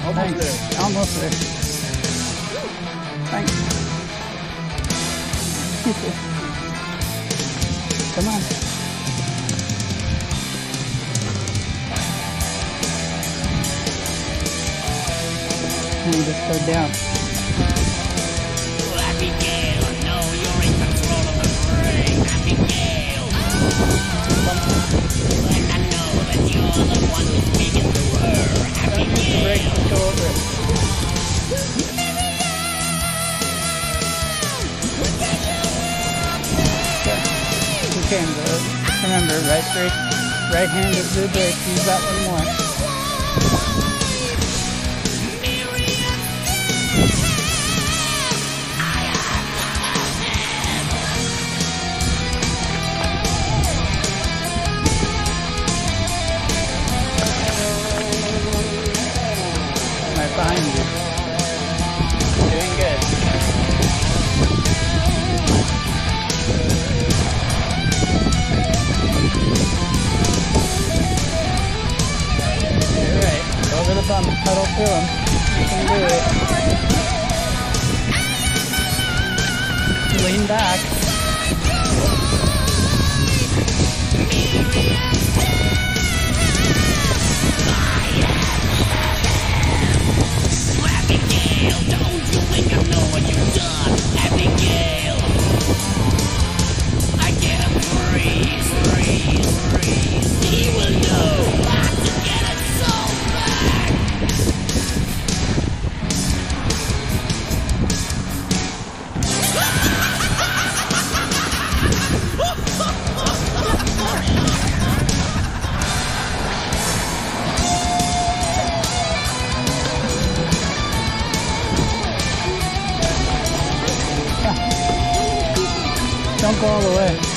Almost there. Almost there. Thanks. Come on. And just go down. Abigail, no, you're in control of the brain. Abigail. And I know that you're the one who's speaking to her. Abigail. Break, let's go over it. You can go. Remember, right brake, right hand is the brake. Use that one more. Behind you. Doing good. You're right. Over the bump, pedal through them. You can do it. Lean back. Abigail, don't you think I know what you've done? Abigail, I get a freeze. He will know not to get it so back. Don't go all the way.